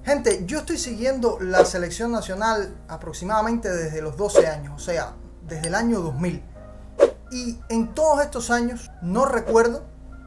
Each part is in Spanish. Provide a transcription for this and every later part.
Gente, yo estoy siguiendo la selección nacional aproximadamente desde los 12 años, o sea, desde el año 2000. Y en todos estos años no recuerdo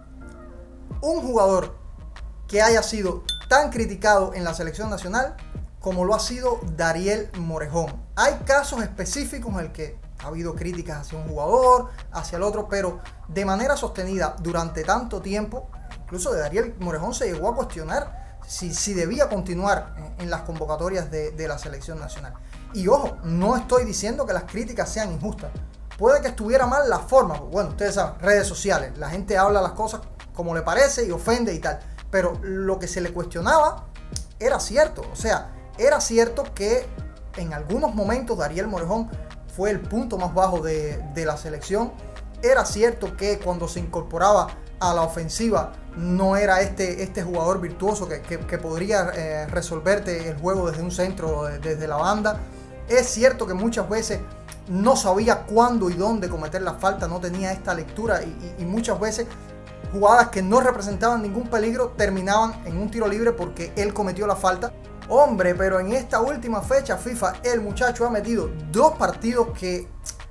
un jugador que haya sido tan criticado en la selección nacional como lo ha sido Dariel Morejón. Hay casos específicos en el que ha habido críticas hacia un jugador, hacia el otro, pero de manera sostenida durante tanto tiempo, incluso de Dariel Morejón se llegó a cuestionar si debía continuar en las convocatorias de la selección nacional. Y ojo, no estoy diciendo que las críticas sean injustas. Puede que estuviera mal la forma, bueno, ustedes saben, redes sociales, la gente habla las cosas como le parece y ofende y tal. Pero lo que se le cuestionaba era cierto, o sea, era cierto que en algunos momentos Dariel Morejón fue el punto más bajo de la selección. Era cierto que cuando se incorporaba a la ofensiva no era este jugador virtuoso que podría resolverte el juego desde un centro, desde la banda. Es cierto que muchas veces no sabía cuándo y dónde cometer la falta, no tenía esta lectura y muchas veces jugadas que no representaban ningún peligro terminaban en un tiro libre porque él cometió la falta. Hombre, pero en esta última fecha FIFA el muchacho ha metido dos partidos que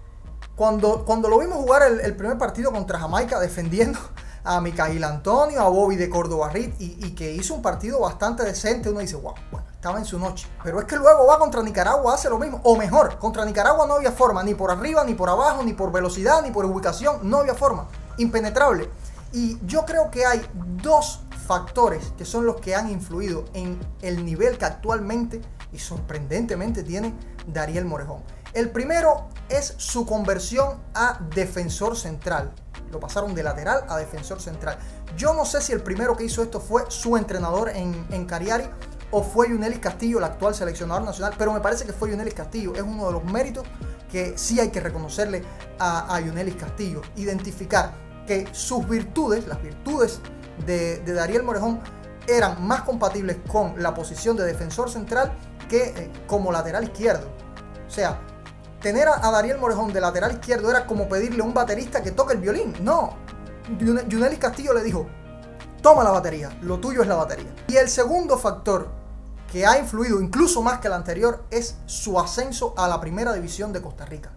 cuando lo vimos jugar el primer partido contra Jamaica defendiendo a Micail Antonio, a Bobby de Córdoba Reed y que hizo un partido bastante decente, uno dice, wow, bueno, estaba en su noche. Pero es que luego va contra Nicaragua, hace lo mismo, o mejor, contra Nicaragua no había forma, ni por arriba, ni por abajo, ni por velocidad, ni por ubicación, no había forma, impenetrable. Y yo creo que hay dos factores que son los que han influido en el nivel que actualmente y sorprendentemente tiene Dariel Morejón. El primero es su conversión a defensor central. Lo pasaron de lateral a defensor central. Yo no sé si el primero que hizo esto fue su entrenador en Cagliari o fue Yunelis Castillo, el actual seleccionador nacional, pero me parece que fue Yunelis Castillo. Es uno de los méritos que sí hay que reconocerle a Yunelis Castillo. Identificar que sus virtudes, las virtudes de Dariel Morejón eran más compatibles con la posición de defensor central que como lateral izquierdo. O sea, tener a Dariel Morejón de lateral izquierdo era como pedirle a un baterista que toque el violín. No, Yunelis Castillo le dijo, toma la batería, lo tuyo es la batería. Y el segundo factor que ha influido incluso más que el anterior es su ascenso a la primera división de Costa Rica.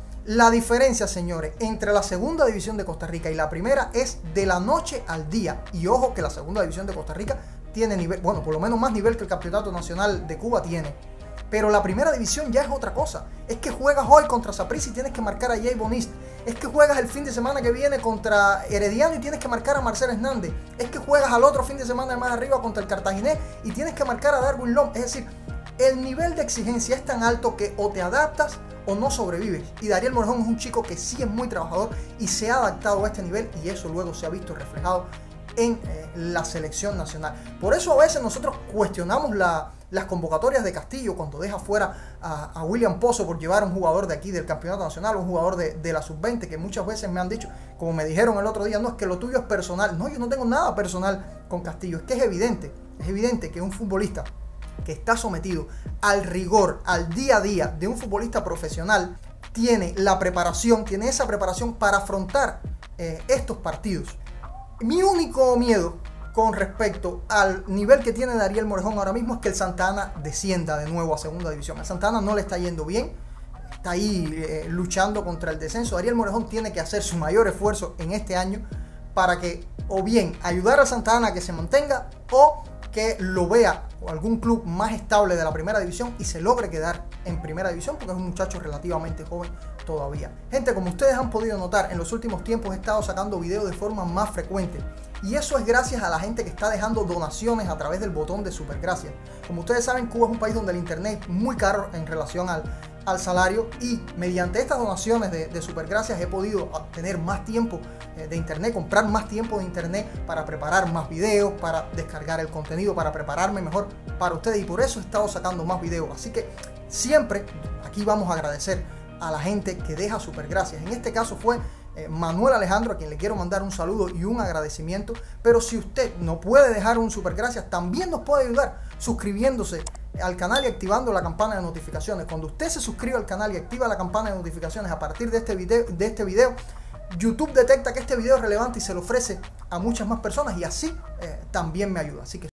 La diferencia, señores, entre la segunda división de Costa Rica y la primera es de la noche al día. Y ojo que la segunda división de Costa Rica tiene nivel, bueno, por lo menos más nivel que el Campeonato Nacional de Cuba tiene. Pero la primera división ya es otra cosa. Es que juegas hoy contra Saprissa y tienes que marcar a Jay Bonist. Es que juegas el fin de semana que viene contra Herediano y tienes que marcar a Marcel Hernández. Es que juegas al otro fin de semana más arriba contra el Cartaginés y tienes que marcar a Darwin Lom. Es decir, el nivel de exigencia es tan alto que o te adaptas o no sobrevives. Y Dariel Morejón es un chico que sí es muy trabajador y se ha adaptado a este nivel y eso luego se ha visto reflejado en la selección nacional. Por eso a veces nosotros cuestionamos las convocatorias de Castillo cuando deja fuera a William Pozo por llevar a un jugador de aquí del campeonato nacional, un jugador de la sub-20, que muchas veces me han dicho, como me dijeron el otro día, no, es que lo tuyo es personal. No, yo no tengo nada personal con Castillo. Es que es evidente que un futbolista que está sometido al rigor, al día a día de un futbolista profesional, tiene la preparación, tiene esa preparación para afrontar estos partidos. Mi único miedo con respecto al nivel que tiene Dariel Morejón ahora mismo es que el Santa Ana descienda de nuevo a segunda división. El Santa Ana no le está yendo bien, está ahí luchando contra el descenso. Dariel Morejón tiene que hacer su mayor esfuerzo en este año para que o bien ayudar al Santa Ana a que se mantenga o que lo vea algún club más estable de la primera división y se logre quedar en primera división porque es un muchacho relativamente joven todavía. Gente, como ustedes han podido notar, en los últimos tiempos he estado sacando videos de forma más frecuente y eso es gracias a la gente que está dejando donaciones a través del botón de Supergracias. Como ustedes saben, Cuba es un país donde el internet es muy caro en relación al salario y mediante estas donaciones de Supergracias he podido tener más tiempo de internet, comprar más tiempo de internet para preparar más videos, para descargar el contenido, para prepararme mejor para ustedes y por eso he estado sacando más videos. Así que siempre aquí vamos a agradecer a la gente que deja Supergracias. En este caso fue Manuel Alejandro, a quien le quiero mandar un saludo y un agradecimiento. Pero si usted no puede dejar un Supergracias, también nos puede ayudar suscribiéndose al canal y activando la campana de notificaciones. Cuando usted se suscribe al canal y activa la campana de notificaciones a partir de este video, YouTube detecta que este video es relevante y se lo ofrece a muchas más personas y así también me ayuda. Así que